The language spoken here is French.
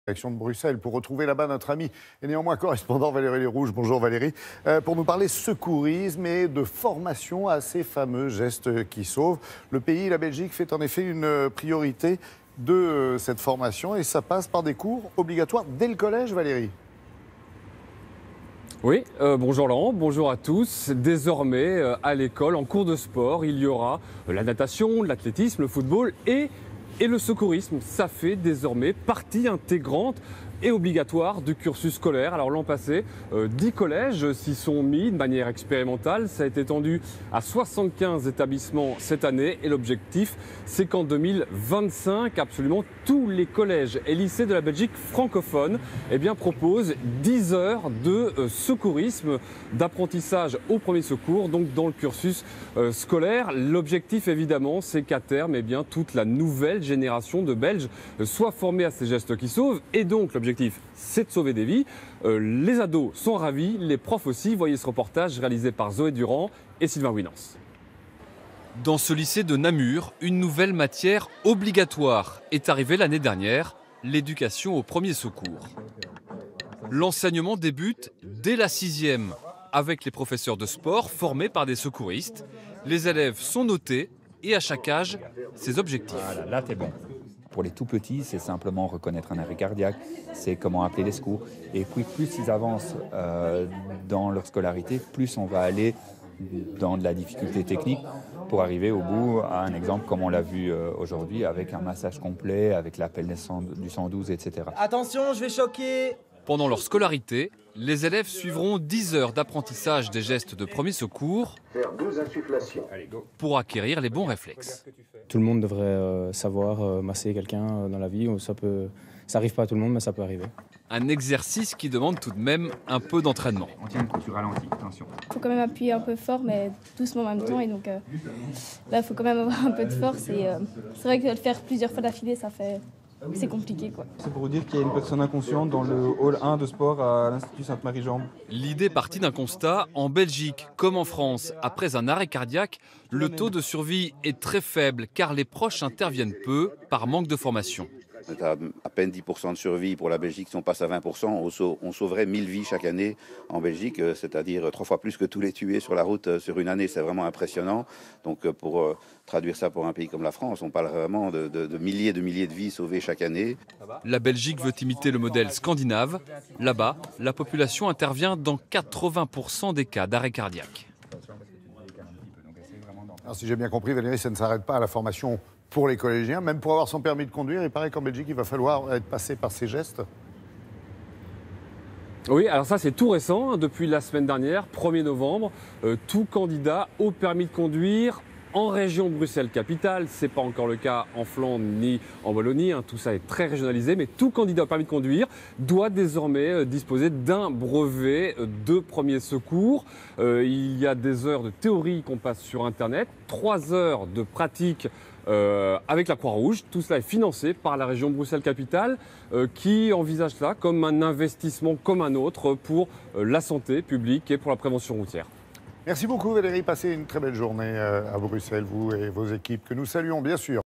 Direction de Bruxelles pour retrouver là-bas notre ami et néanmoins correspondant Valérie Lerouge. Bonjour Valérie. Pour nous parler secourisme et de formation à ces fameux gestes qui sauvent. Le pays, la Belgique, fait en effet une priorité de cette formation et ça passe par des cours obligatoires dès le collège, Valérie. Oui, bonjour Laurent, bonjour à tous. Désormais, à l'école, en cours de sport, il y aura la natation, l'athlétisme, le football et le secourisme. Ça fait désormais partie intégrante et obligatoire du cursus scolaire. Alors l'an passé, 10 collèges s'y sont mis de manière expérimentale. Ça a été étendu à 75 établissements cette année et l'objectif, c'est qu'en 2025, absolument tous les collèges et lycées de la Belgique francophone proposent 10 heures de secourisme, d'apprentissage au premier secours, donc dans le cursus scolaire. L'objectif évidemment, c'est qu'à terme, toute la nouvelle génération de Belges soit formée à ces gestes qui sauvent et donc l'objectif, c'est de sauver des vies. Les ados sont ravis, les profs aussi. Voyez ce reportage réalisé par Zoé Durand et Sylvain Winans. Dans ce lycée de Namur, une nouvelle matière obligatoire est arrivée l'année dernière, l'éducation au premier secours. L'enseignement débute dès la 6e, avec les professeurs de sport formés par des secouristes. Les élèves sont notés et à chaque âge, ses objectifs. Voilà, là t'es bon. Pour les tout petits, c'est simplement reconnaître un arrêt cardiaque, c'est comment appeler les secours. Et puis plus ils avancent dans leur scolarité, plus on va aller dans de la difficulté technique pour arriver au bout à un exemple comme on l'a vu aujourd'hui avec un massage complet, avec l'appel du 112, etc. Attention, je vais choquer! Pendant leur scolarité, les élèves suivront 10 heures d'apprentissage des gestes de premier secours pour acquérir les bons réflexes. Tout le monde devrait savoir masser quelqu'un dans la vie. Ça n'arrive pas à tout le monde, mais ça peut arriver. Un exercice qui demande tout de même un peu d'entraînement. On tient le coup, tu ralentis, attention. Il faut quand même appuyer un peu fort, mais doucement en même temps. Et donc, il faut quand même avoir un peu de force. Et c'est vrai que le faire plusieurs fois d'affilée, c'est compliqué, quoi. C'est pour vous dire qu'il y a une personne inconsciente dans le hall 1 de sport à l'Institut Sainte-Marie-Jambe. L'idée partit d'un constat. En Belgique, comme en France, après un arrêt cardiaque, le taux de survie est très faible car les proches interviennent peu par manque de formation. C'est à peine 10% de survie pour la Belgique. Si on passe à 20%, on sauverait 1000 vies chaque année en Belgique, c'est-à-dire 3 fois plus que tous les tués sur la route sur une année. C'est vraiment impressionnant. Donc pour traduire ça pour un pays comme la France, on parle vraiment de milliers de vies sauvées chaque année. La Belgique veut imiter le modèle scandinave. Là-bas, la population intervient dans 80% des cas d'arrêt cardiaque. Alors, si j'ai bien compris, Valérie, ça ne s'arrête pas à la formation pour les collégiens. Même pour avoir son permis de conduire, il paraît qu'en Belgique, il va falloir être passé par ces gestes. Oui, alors ça c'est tout récent, depuis la semaine dernière, 1er novembre, tout candidat au permis de conduire en région Bruxelles-Capitale, ce n'est pas encore le cas en Flandre ni en Wallonie, tout ça est très régionalisé, mais tout candidat au permis de conduire doit désormais disposer d'un brevet de premier secours. Il y a des heures de théorie qu'on passe sur Internet, 3 heures de pratique avec la Croix-Rouge. Tout cela est financé par la région Bruxelles-Capitale qui envisage cela comme un investissement comme un autre pour la santé publique et pour la prévention routière. Merci beaucoup Valérie, passez une très belle journée à Bruxelles, vous et vos équipes, que nous saluons bien sûr.